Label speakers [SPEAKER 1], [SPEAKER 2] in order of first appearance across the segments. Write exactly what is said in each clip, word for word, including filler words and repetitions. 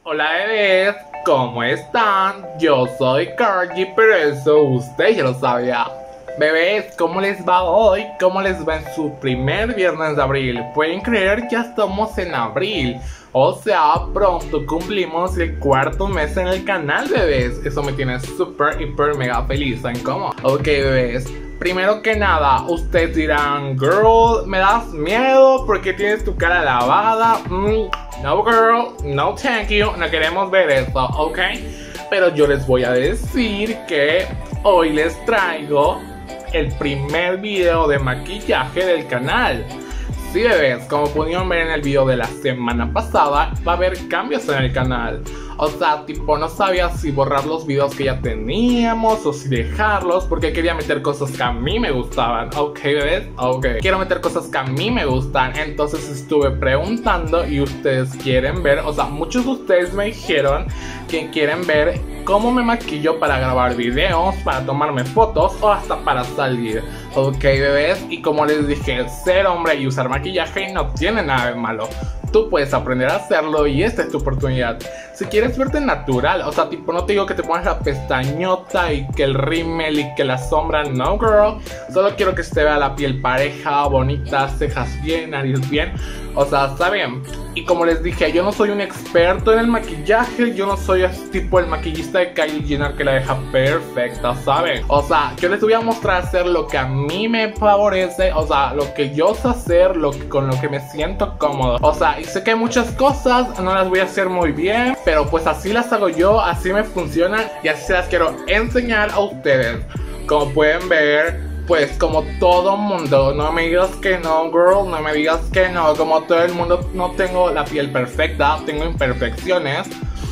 [SPEAKER 1] Hola bebés, ¿cómo están? Yo soy Carly, pero eso usted ya lo sabía. Bebés, ¿cómo les va hoy? ¿Cómo les va en su primer viernes de abril? Pueden creer, ya estamos en abril. O sea, pronto cumplimos el cuarto mes en el canal, bebés. Eso me tiene súper, hiper, mega feliz. ¿Saben cómo? Ok, bebés. Primero que nada, ustedes dirán, girl, ¿me das miedo porque tienes tu cara lavada? Mm, no, girl, no thank you, no queremos ver eso, ¿ok? Pero yo les voy a decir que hoy les traigo el primer video de maquillaje del canal. Sí, bebés, como pudieron ver en el video de la semana pasada, va a haber cambios en el canal. O sea, tipo, no sabía si borrar los videos que ya teníamos o si dejarlos, porque quería meter cosas que a mí me gustaban. Ok, bebés, ok. Quiero meter cosas que a mí me gustan, entonces estuve preguntando y ustedes quieren ver, o sea, muchos de ustedes me dijeron que quieren ver cómo me maquillo para grabar videos, para tomarme fotos o hasta para salir. Ok, bebés, y como les dije, ser hombre y usar maquillaje no tiene nada de malo. Tú puedes aprender a hacerlo y esta es tu oportunidad. Si quieres verte natural, o sea, tipo, no te digo que te pongas la pestañota y que el rímel y que la sombra, no, girl. Solo quiero que se te vea la piel pareja, bonita, cejas bien, nariz bien. O sea, está bien. Y como les dije, yo no soy un experto en el maquillaje. Yo no soy tipo el maquillista de Kylie Jenner que la deja perfecta, ¿saben? O sea, yo les voy a mostrar hacer lo que a mí me favorece. O sea, lo que yo sé hacer, lo que, con lo que me siento cómodo. O sea, y sé que muchas cosas no las voy a hacer muy bien, pero pues así las hago yo, así me funcionan y así se las quiero enseñar a ustedes. Como pueden ver, pues como todo mundo, no me digas que no, girl, no me digas que no. Como todo el mundo, no tengo la piel perfecta, tengo imperfecciones.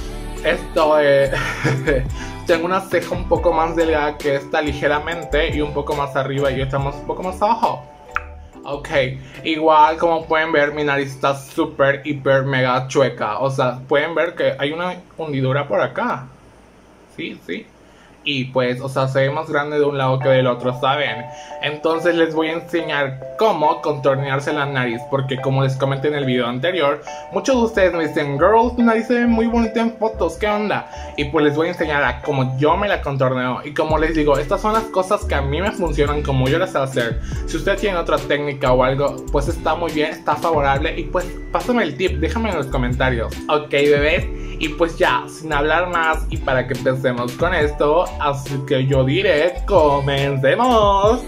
[SPEAKER 1] Esto es... tengo una ceja un poco más delgada que esta ligeramente y un poco más arriba y estamos un poco más abajo. Ok, igual como pueden ver, mi nariz está súper, hiper, mega chueca. O sea, pueden ver que hay una hundidura por acá. Sí, sí. Y pues, o sea, se ve más grande de un lado que del otro, ¿saben? Entonces les voy a enseñar cómo contornearse la nariz. Porque como les comenté en el video anterior, muchos de ustedes me dicen, girl, tu nariz se ve muy bonita en fotos, ¿qué onda? Y pues les voy a enseñar a cómo yo me la contorneo. Y como les digo, estas son las cosas que a mí me funcionan, como yo las sé hacer. Si ustedes tienen otra técnica o algo, pues está muy bien, está favorable. Y pues pásame el tip, déjame en los comentarios. Ok, bebés. Y pues ya, sin hablar más y para que empecemos con esto, así que yo diré, comencemos.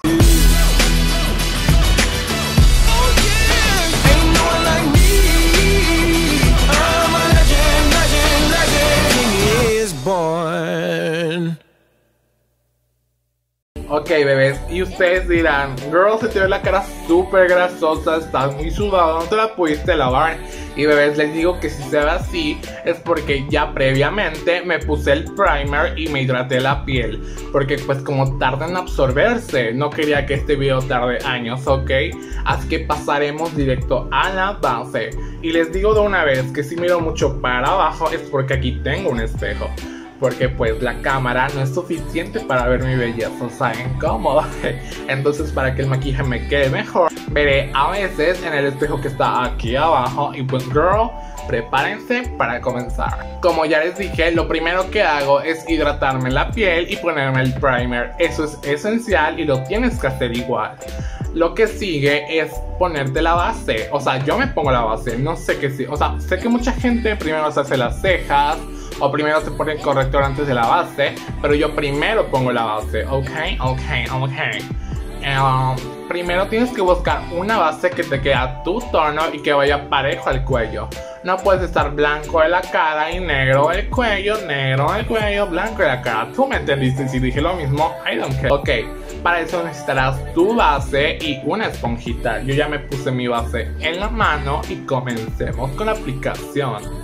[SPEAKER 1] Ok, bebés, y ustedes dirán, girl, se te ve la cara súper grasosa, estás muy sudada, no te la pudiste lavar. Y bebés, les digo que si se ve así es porque ya previamente me puse el primer y me hidraté la piel. Porque pues como tarda en absorberse, no quería que este video tarde años, ¿ok? Así que pasaremos directo a la base. Y les digo de una vez que si miro mucho para abajo es porque aquí tengo un espejo. Porque pues la cámara no es suficiente para ver mi belleza, ¿saben cómo? Entonces para que el maquillaje me quede mejor, veré a veces en el espejo que está aquí abajo. Y pues girl, prepárense para comenzar. Como ya les dije, lo primero que hago es hidratarme la piel y ponerme el primer. Eso es esencial y lo tienes que hacer igual. Lo que sigue es ponerte la base. O sea, yo me pongo la base, no sé qué sí. O sea, sé que mucha gente primero se hace las cejas o primero se pone el corrector antes de la base, pero yo primero pongo la base, ok, ok, ok. Um, primero tienes que buscar una base que te quede a tu tono y que vaya parejo al cuello. No puedes estar blanco de la cara y negro del cuello, negro del cuello, blanco de la cara. Tú me entendiste, si dije lo mismo, I don't care. Ok, para eso necesitarás tu base y una esponjita. Yo ya me puse mi base en la mano y comencemos con la aplicación.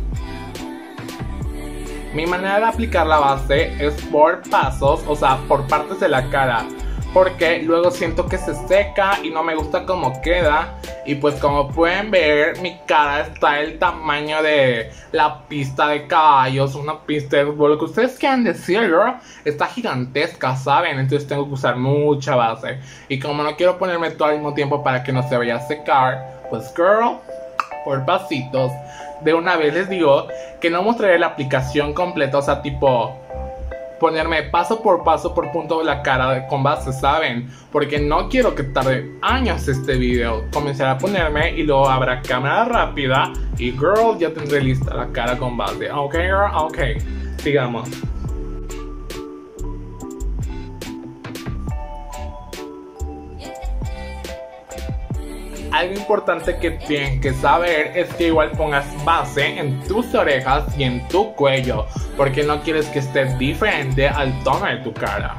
[SPEAKER 1] Mi manera de aplicar la base es por pasos, o sea, por partes de la cara. Porque luego siento que se seca y no me gusta cómo queda. Y pues como pueden ver, mi cara está del tamaño de la pista de caballos, una pista de fútbol, lo que ustedes quieran decir, girl. Está gigantesca, ¿saben? Entonces tengo que usar mucha base. Y como no quiero ponerme todo al mismo tiempo para que no se vaya a secar, pues girl, por pasitos. de una vez les digo que no mostraré la aplicación completa, o sea, tipo ponerme paso por paso por punto la cara con base, ¿saben? Porque no quiero que tarde años este video. Comenzaré a ponerme y luego habrá cámara rápida y girl, ya tendré lista la cara con base. Ok, girl, ok, sigamos. Algo importante que tienen que saber es que igual pongas base en tus orejas y en tu cuello, porque no quieres que esté diferente al tono de tu cara.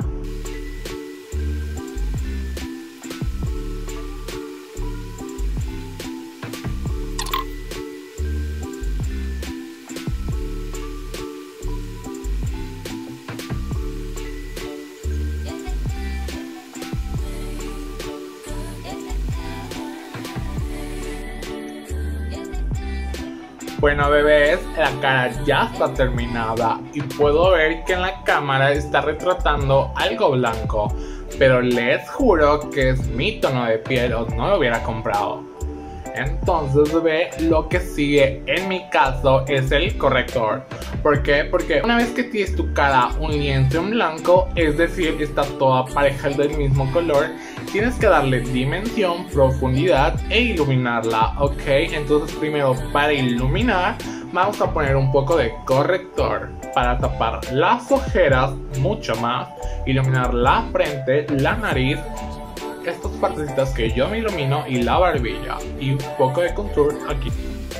[SPEAKER 1] Bueno bebés, la cara ya está terminada y puedo ver que en la cámara está retratando algo blanco, pero les juro que es mi tono de piel o no lo hubiera comprado. Entonces bebé, lo que sigue en mi caso es el corrector. ¿Por qué? Porque una vez que tienes tu cara un lienzo en blanco, es decir, está toda pareja del mismo color, tienes que darle dimensión, profundidad e iluminarla, ¿ok? Entonces primero para iluminar vamos a poner un poco de corrector para tapar las ojeras mucho más, iluminar la frente, la nariz, estas partecitas que yo me ilumino y la barbilla y un poco de contour aquí.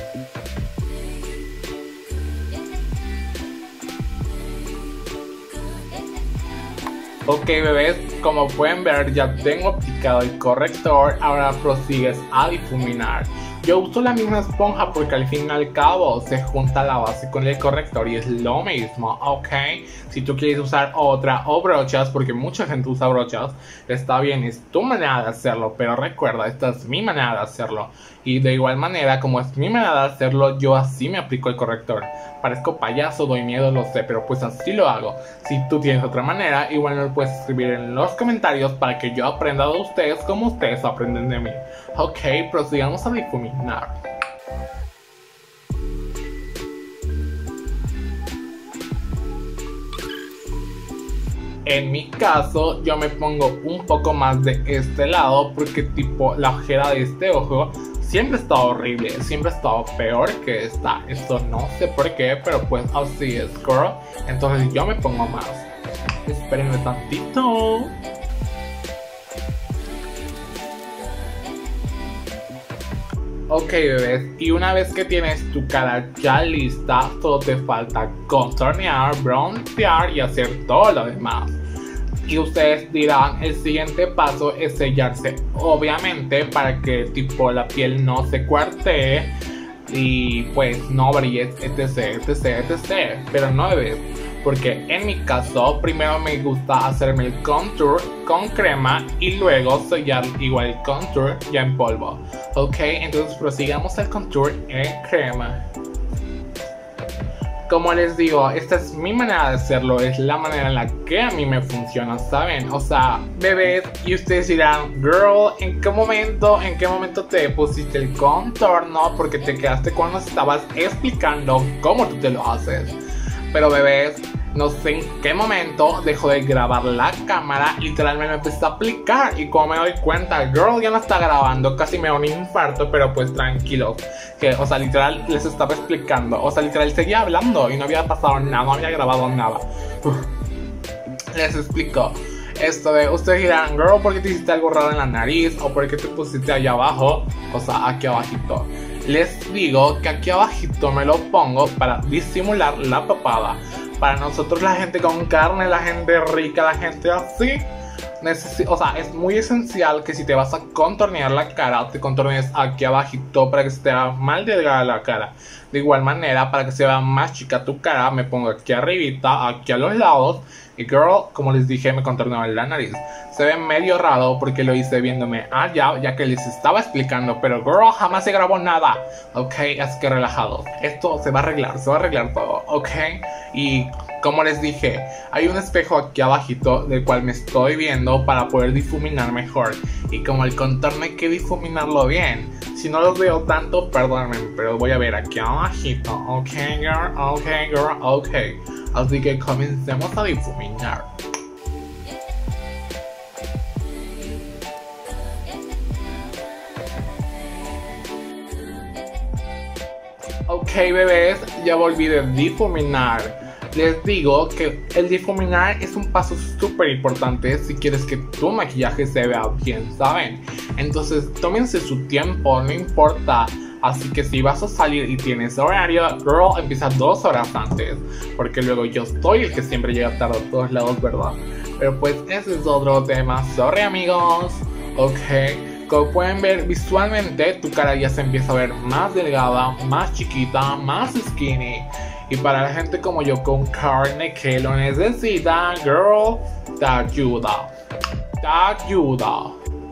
[SPEAKER 1] Ok bebés, como pueden ver ya tengo aplicado el corrector, ahora prosigues a difuminar. Yo uso la misma esponja porque al fin y al cabo se junta la base con el corrector y es lo mismo, ok. Si tú quieres usar otra o brochas, porque mucha gente usa brochas, está bien, es tu manera de hacerlo, pero recuerda, esta es mi manera de hacerlo. Y de igual manera, como es mi manera de hacerlo, yo así me aplico el corrector. Parezco payaso, doy miedo, lo sé, pero pues así lo hago. Si tú tienes otra manera, igual me lo puedes escribir en los comentarios para que yo aprenda de ustedes como ustedes aprenden de mí. Ok, prosigamos a difuminar. En mi caso, yo me pongo un poco más de este lado porque tipo la ojera de este ojo siempre está horrible, siempre ha estado peor que esta. Esto no sé por qué, pero pues así es, girl. Entonces yo me pongo más. Espérenme tantito. Ok bebés, y una vez que tienes tu cara ya lista, solo te falta contornear, broncear y hacer todo lo demás. Y ustedes dirán, el siguiente paso es sellarse, obviamente para que tipo la piel no se cuartee y pues no brille, etc, etc, etc. Pero no bebés, porque en mi caso primero me gusta hacerme el contour con crema y luego sellar igual el contour ya en polvo. Ok, entonces prosigamos el contour en crema. Como les digo, esta es mi manera de hacerlo, es la manera en la que a mí me funciona, ¿saben? O sea, bebés, y ustedes dirán, girl, ¿en qué momento, en qué momento te pusiste el contorno? Porque te quedaste cuando estabas explicando cómo tú te lo haces. Pero bebés, no sé en qué momento dejó de grabar la cámara, literalmente me empecé a aplicar y como me doy cuenta, girl ya no está grabando, casi me da un infarto, pero pues tranquilo, que o sea literal les estaba explicando, o sea literal seguía hablando y no había pasado nada, no había grabado nada. Uf. Les explico esto de, ustedes dirán, girl, ¿por qué te hiciste algo raro en la nariz? O ¿por qué te pusiste allá abajo? O sea, aquí abajito. Les digo que aquí abajito me lo pongo para disimular la papada. Para nosotros la gente con carne, la gente rica, la gente así, o sea, es muy esencial que si te vas a contornear la cara, te contornees aquí abajito para que se te vea más delgada la cara. De igual manera, para que se vea más chica tu cara, me pongo aquí arribita, aquí a los lados. Y girl, como les dije, me contorneo en la nariz. Se ve medio raro porque lo hice viéndome allá, ya que les estaba explicando. Pero girl, jamás se grabó nada. Ok, así que relajados. Esto se va a arreglar, se va a arreglar todo, ok. Y como les dije, hay un espejo aquí abajito del cual me estoy viendo para poder difuminar mejor. Y como el contorno hay que difuminarlo bien. Si no los veo tanto, perdónenme, pero voy a ver aquí abajito. Ok, girl, ok, girl, ok. Así que comencemos a difuminar. Ok, bebés, ya volví de difuminar. Les digo que el difuminar es un paso súper importante si quieres que tu maquillaje se vea bien, ¿saben? Entonces tómense su tiempo, no importa. Así que si vas a salir y tienes horario, girl, empieza dos horas antes. Porque luego yo soy el que siempre llega tarde a todos lados, ¿verdad? Pero pues ese es otro tema. Sorry, amigos. Ok. Como pueden ver visualmente, tu cara ya se empieza a ver más delgada, más chiquita, más skinny. Y para la gente como yo con carne que lo necesita, girl, te ayuda. Te ayuda.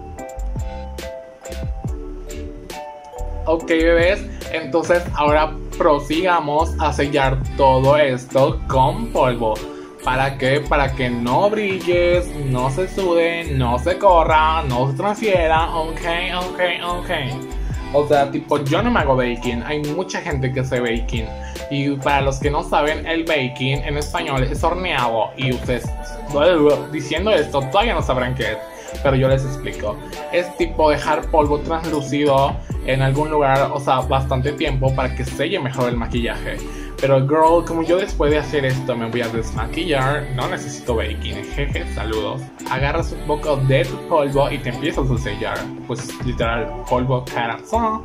[SPEAKER 1] Ok, bebés, entonces ahora prosigamos a sellar todo esto con polvo. ¿Para qué? Para que no brilles, no se sude, no se corra, no se transfiera. Ok, ok, ok. O sea, tipo, yo no me hago baking. Hay mucha gente que hace baking. Y para los que no saben, el baking en español es horneado. Y ustedes, diciendo esto, todavía no sabrán qué es. Pero yo les explico. Es tipo dejar polvo translúcido en algún lugar, o sea, bastante tiempo para que selle mejor el maquillaje. Pero girl, como yo después de hacer esto me voy a desmaquillar, no necesito baking, jeje, saludos. Agarras un poco de tu polvo y te empiezas a sellar. Pues literal, polvo corazón.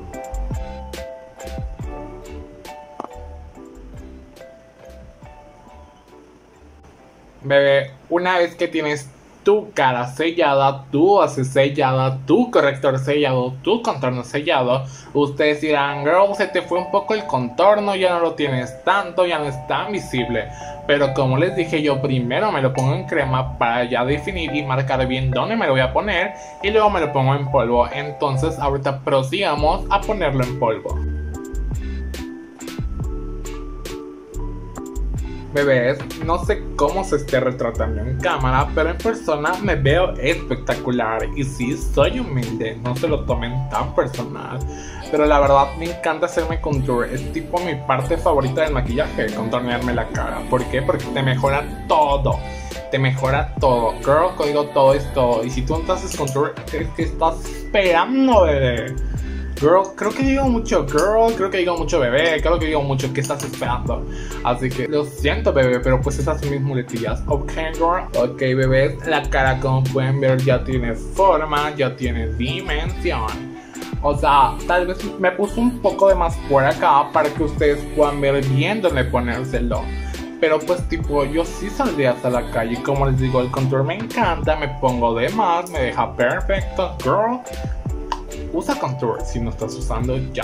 [SPEAKER 1] Bebé, una vez que tienes tu cara sellada, tu base sellada, tu corrector sellado, tu contorno sellado, ustedes dirán, girl, se te fue un poco el contorno, ya no lo tienes tanto, ya no es tan visible. Pero como les dije, yo primero me lo pongo en crema para ya definir y marcar bien dónde me lo voy a poner, y luego me lo pongo en polvo. Entonces ahorita prosigamos a ponerlo en polvo. Bebés, no sé cómo se esté retratando en cámara, pero en persona me veo espectacular. Y sí, soy humilde, no se lo tomen tan personal. Pero la verdad me encanta hacerme contour, es tipo mi parte favorita del maquillaje, contornearme la cara. ¿Por qué? Porque te mejora todo, te mejora todo. Girl, digo todo es todo. Y si tú no te haces contour, ¿qué estás esperando, bebé? Girl, creo que digo mucho girl, creo que digo mucho bebé, creo que digo mucho ¿qué estás esperando? Así que lo siento, bebé, pero pues esas son mis muletillas. Ok, girl. Ok, bebé, la cara como pueden ver ya tiene forma, ya tiene dimensión. O sea, tal vez me puse un poco de más por acá para que ustedes puedan ver bien dónde ponérselo. Pero pues tipo, yo sí saldría hasta la calle. Como les digo, el contour me encanta, me pongo de más, me deja perfecto. Girl, usa contour si no estás usando ya.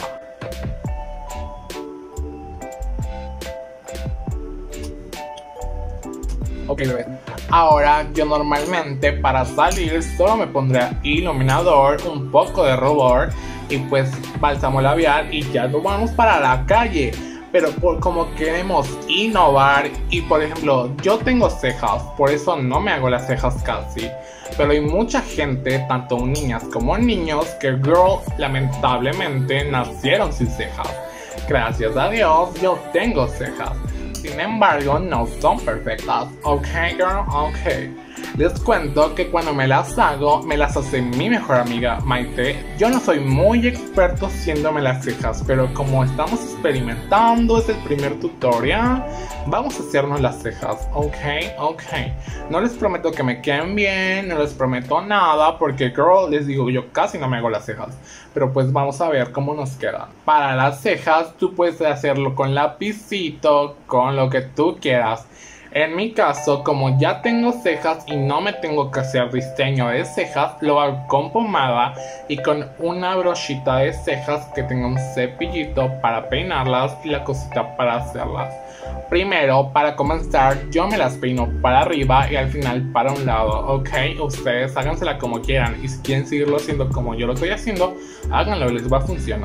[SPEAKER 1] Ok, bebé. Ahora yo normalmente para salir solo me pondré iluminador, un poco de rubor y pues bálsamo labial y ya nos vamos para la calle. Pero por como queremos innovar y por ejemplo yo tengo cejas, por eso no me hago las cejas casi. Pero hay mucha gente, tanto niñas como niños, que girl, lamentablemente nacieron sin cejas. Gracias a Dios yo tengo cejas. Sin embargo, no son perfectas. Ok, girl, ok. Les cuento que cuando me las hago, me las hace mi mejor amiga Maite. Yo no soy muy experto haciéndome las cejas, pero como estamos experimentando, es el primer tutorial, vamos a hacernos las cejas. Ok, ok. No les prometo que me queden bien, no les prometo nada, porque girl, les digo, yo casi no me hago las cejas. Pero pues vamos a ver cómo nos quedan. Para las cejas, tú puedes hacerlo con lapicito, con lo que tú quieras. En mi caso, como ya tengo cejas y no me tengo que hacer diseño de cejas, lo hago con pomada y con una brochita de cejas que tenga un cepillito para peinarlas y la cosita para hacerlas. Primero, para comenzar, yo me las peino para arriba y al final para un lado, ¿ok? Ustedes hágansela como quieran y si quieren seguirlo haciendo como yo lo estoy haciendo, háganlo y les va a funcionar.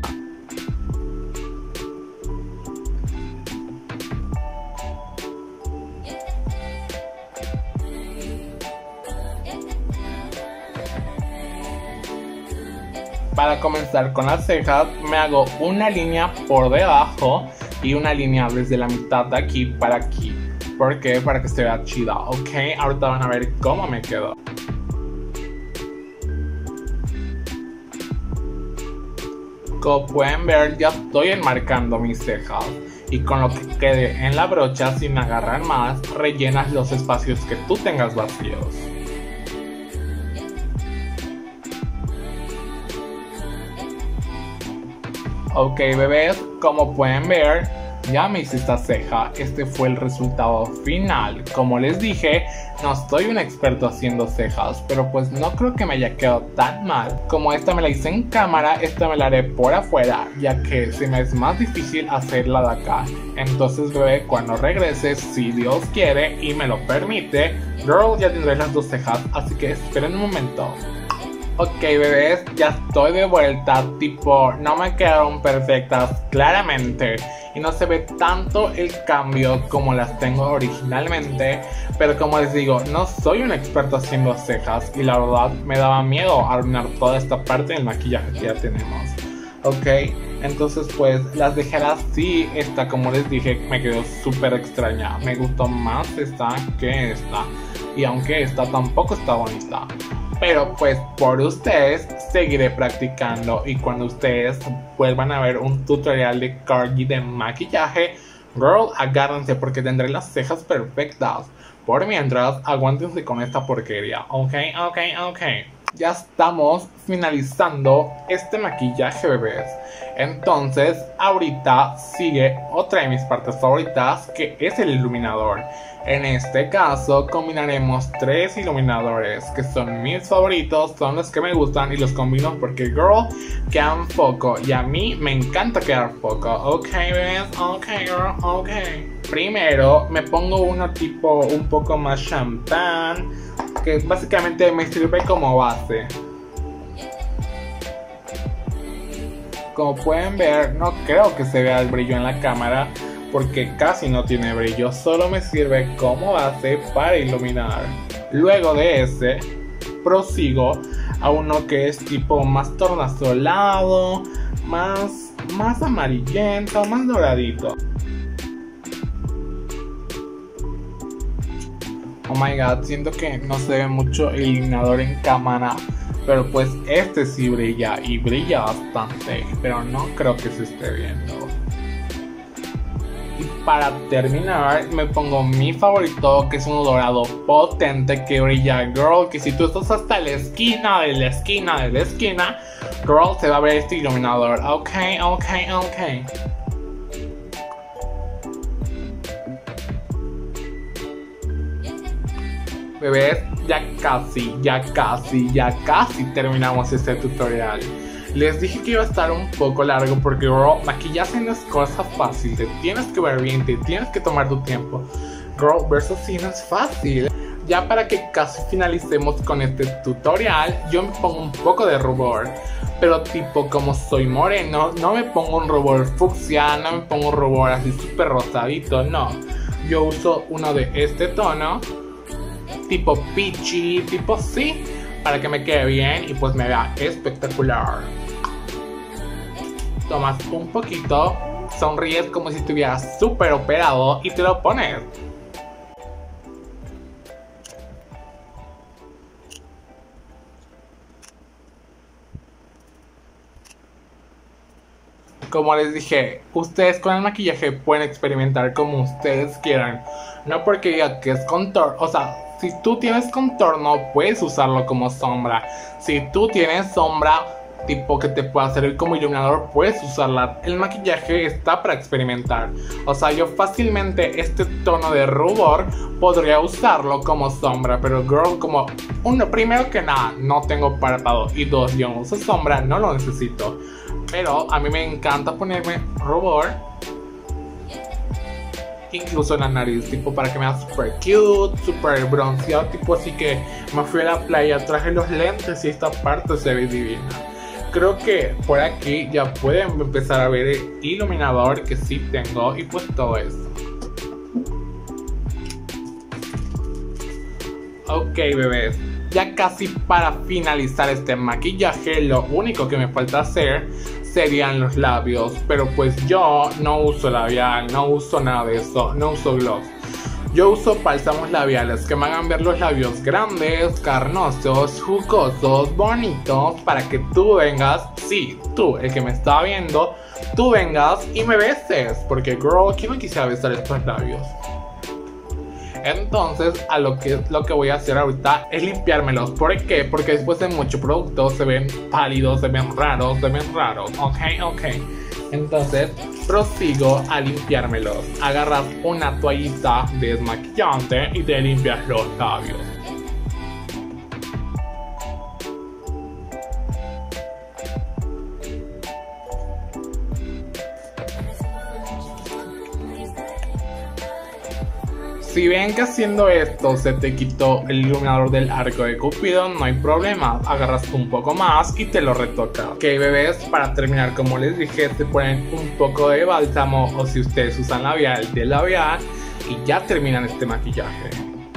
[SPEAKER 1] Para comenzar con las cejas me hago una línea por debajo y una línea desde la mitad de aquí para aquí. ¿Por qué? Para que se vea chida, ¿ok? Ahorita van a ver cómo me quedó. Como pueden ver, ya estoy enmarcando mis cejas. Y con lo que quede en la brocha, sin agarrar más, rellenas los espacios que tú tengas vacíos. Ok, bebés, como pueden ver, ya me hice esta ceja. Este fue el resultado final. Como les dije, no soy un experto haciendo cejas, pero pues no creo que me haya quedado tan mal. Como esta me la hice en cámara, esta me la haré por afuera, ya que se me es más difícil hacerla de acá. Entonces, bebé, cuando regrese, si Dios quiere y me lo permite, girl, ya tendré las dos cejas, así que esperen un momento. Ok, bebés, ya estoy de vuelta. Tipo, no me quedaron perfectas, claramente, y no se ve tanto el cambio como las tengo originalmente. Pero como les digo, no soy un experto haciendo cejas y la verdad me daba miedo arruinar toda esta parte del maquillaje que ya tenemos. Ok, entonces pues las dejé así. Esta, como les dije, me quedó súper extraña. Me gustó más esta que esta, y aunque esta tampoco está bonita, pero pues por ustedes seguiré practicando, y cuando ustedes vuelvan a ver un tutorial de Cardi de maquillaje, girl, agárrense porque tendré las cejas perfectas. Por mientras, aguántense con esta porquería. Ok, ok, ok. Ya estamos finalizando este maquillaje, bebés. Entonces, ahorita sigue otra de mis partes favoritas, que es el iluminador. En este caso, combinaremos tres iluminadores, que son mis favoritos, son los que me gustan y los combino porque, girl, quedan foco. Y a mí me encanta quedar foco. Ok, bebés, ok, girl, ok. Primero, me pongo uno tipo un poco más champán, que básicamente me sirve como base. Como pueden ver, no creo que se vea el brillo en la cámara porque casi no tiene brillo, solo me sirve como base para iluminar. Luego de ese, prosigo a uno que es tipo más tornasolado, más, más amarillento, más doradito. Oh my god, siento que no se ve mucho el iluminador en cámara, pero pues este sí brilla y brilla bastante, pero no creo que se esté viendo. Y para terminar me pongo mi favorito, que es un dorado potente que brilla, girl, que si tú estás hasta la esquina de la esquina de la esquina, girl, se va a ver este iluminador. Ok, ok, ok. Bebés, ya casi, ya casi, ya casi terminamos este tutorial. Les dije que iba a estar un poco largo porque, girl, maquillaje no es cosa fácil. Te tienes que ver bien, te tienes que tomar tu tiempo. Girl, verso sí no es fácil. Ya para que casi finalicemos con este tutorial, yo me pongo un poco de rubor. Pero tipo, como soy moreno, no me pongo un rubor fucsia, no me pongo un rubor así súper rosadito, no. Yo uso uno de este tono, tipo peachy, tipo así, para que me quede bien y pues me vea espectacular. Tomas un poquito, sonríes como si estuvieras súper operado y te lo pones. Como les dije, ustedes con el maquillaje pueden experimentar como ustedes quieran. No porque diga que es contorno, o sea, si tú tienes contorno puedes usarlo como sombra. Si tú tienes sombra tipo que te pueda servir como iluminador, puedes usarla. El maquillaje está para experimentar. O sea, yo fácilmente este tono de rubor podría usarlo como sombra, pero girl, como uno, primero que nada, no tengo párpado, y dos, yo no uso sombra, no lo necesito. Pero a mí me encanta ponerme rubor, incluso en la nariz, tipo para que me vea super cute, super bronceado, tipo así que me fui a la playa, traje los lentes y esta parte se ve divina. Creo que por aquí ya pueden empezar a ver el iluminador que sí tengo y pues todo eso. Ok, bebés, ya casi para finalizar este maquillaje, lo único que me falta hacer serían los labios, pero pues yo no uso labial, no uso nada de eso, no uso gloss. Yo uso bálsamos labiales que me hagan ver los labios grandes, carnosos, jugosos, bonitos, para que tú vengas, sí, tú, el que me está viendo, tú vengas y me beses, porque girl, ¿quién no quisiera besar estos labios? Entonces, a lo que, lo que voy a hacer ahorita es limpiármelos. ¿Por qué? Porque después de mucho producto se ven pálidos, se ven raros, se ven raros. Ok, ok. Entonces, prosigo a limpiármelos. Agarras una toallita desmaquillante y te limpias los labios. Si ven que haciendo esto se te quitó el iluminador del arco de Cupido, no hay problema, agarras un poco más y te lo retocas. Ok, bebés, para terminar, como les dije, se ponen un poco de bálsamo, o si ustedes usan labial, de labial, y ya terminan este maquillaje.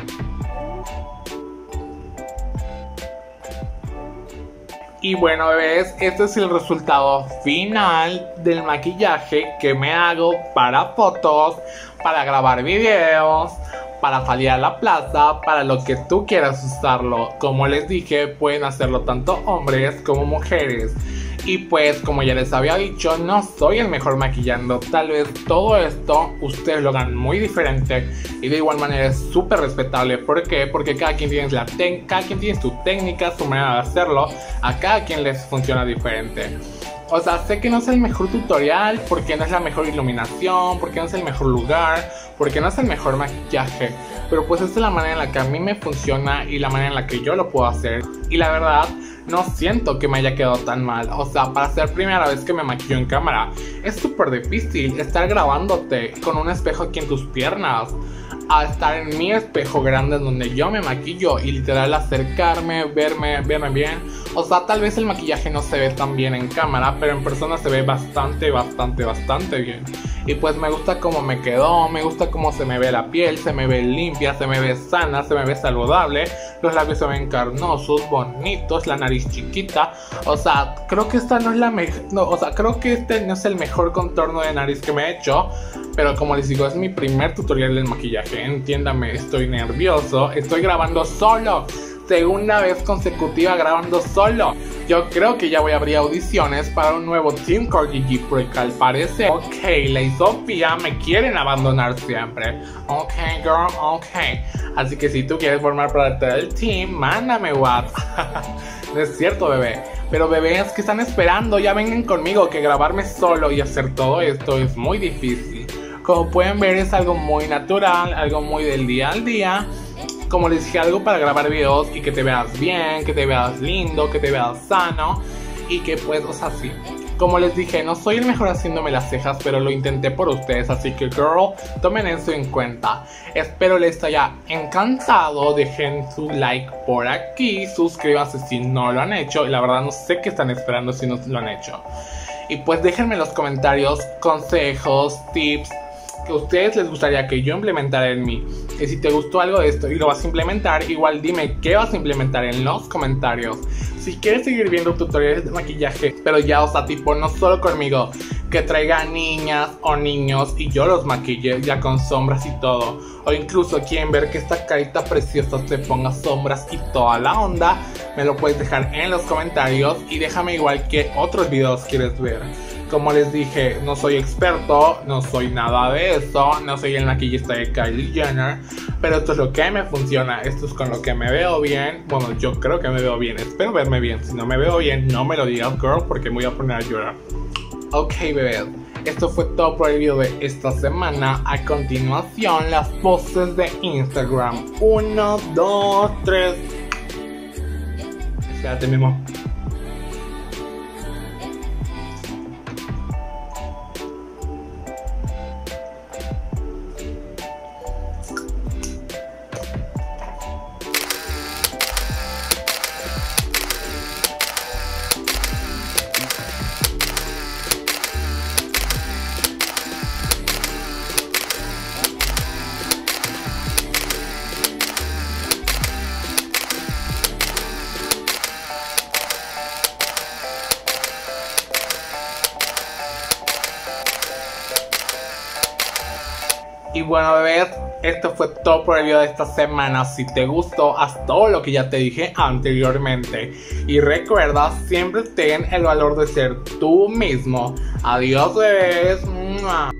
[SPEAKER 1] Y bueno, bebés, este es el resultado final del maquillaje que me hago para fotos, para grabar videos, para salir a la plaza, para lo que tú quieras usarlo. Como les dije, pueden hacerlo tanto hombres como mujeres. Y pues, como ya les había dicho, no soy el mejor maquillando. Tal vez todo esto ustedes lo hagan muy diferente y de igual manera es súper respetable. ¿Por qué? Porque cada quien tiene la cada quien tiene su técnica, su manera de hacerlo. A cada quien les funciona diferente. O sea, sé que no es el mejor tutorial, porque no es la mejor iluminación, porque no es el mejor lugar, porque no es el mejor maquillaje. Pero pues esta es la manera en la que a mí me funciona y la manera en la que yo lo puedo hacer. Y la verdad, no siento que me haya quedado tan mal. O sea, para ser primera vez que me maquillo en cámara, es súper difícil estar grabándote con un espejo aquí en tus piernas, a estar en mi espejo grande en donde yo me maquillo y literal acercarme, verme, verme bien. O sea, tal vez el maquillaje no se ve tan bien en cámara, pero en persona se ve bastante, bastante, bastante bien. Y pues me gusta cómo me quedó, me gusta cómo se me ve la piel, se me ve limpia, se me ve sana, se me ve saludable. Los labios se ven carnosos, bonitos, la nariz chiquita. O sea, creo que esta no es la mejor, no, o sea, creo que este no es el mejor contorno de nariz que me he hecho. Pero como les digo, es mi primer tutorial del maquillaje. Entiéndame, estoy nervioso, estoy grabando solo. Segunda vez consecutiva grabando solo. Yo creo que ya voy a abrir audiciones para un nuevo Team CardiG, porque al parecer, ok, la y Sofía me quieren abandonar siempre. Ok, girl, ok. Así que si tú quieres formar parte del team, mándame WhatsApp. No es cierto, bebé. Pero bebés que están esperando, ya vengan conmigo, que grabarme solo y hacer todo esto es muy difícil. Como pueden ver, es algo muy natural, algo muy del día al día. Como les dije, algo para grabar videos y que te veas bien, que te veas lindo, que te veas sano. Y que pues, o sea, sí. Como les dije, no soy el mejor haciéndome las cejas, pero lo intenté por ustedes. Así que, girl, tomen eso en cuenta. Espero les haya encantado. Dejen su like por aquí. Suscríbanse si no lo han hecho. Y la verdad no sé qué están esperando si no lo han hecho. Y pues déjenme en los comentarios consejos, tips que a ustedes les gustaría que yo implementara en mí. Y si te gustó algo de esto y lo vas a implementar, igual dime qué vas a implementar en los comentarios. Si quieres seguir viendo tutoriales de maquillaje, pero ya, o sea, tipo, no solo conmigo, que traiga niñas o niños y yo los maquille ya con sombras y todo. O incluso quieren ver que esta carita preciosa se ponga sombras y toda la onda, me lo puedes dejar en los comentarios. Y déjame igual qué otros videos quieres ver. Como les dije, no soy experto, no soy nada de eso, no soy el maquillista de Kylie Jenner, pero esto es lo que me funciona, esto es con lo que me veo bien. Bueno, yo creo que me veo bien, espero verme bien. Si no me veo bien, no me lo digas, girl, porque me voy a poner a llorar. Ok, bebés, esto fue todo por el video de esta semana. A continuación, las poses de Instagram. Uno, dos, tres. Espérate, Memo. bueno, bebés, esto fue todo por el video de esta semana. Si te gustó, haz todo lo que ya te dije anteriormente. Y recuerda, siempre ten el valor de ser tú mismo. Adiós, bebés.